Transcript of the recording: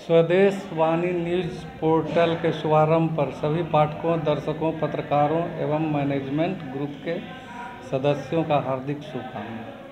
स्वदेश वाणी news portal के शुभारंभ पर सभी पाठकों, दर्शकों, पत्रकारों एवं मैनेजमेंट ग्रुप के सदस्यों का हार्दिक शुभकामनाएं।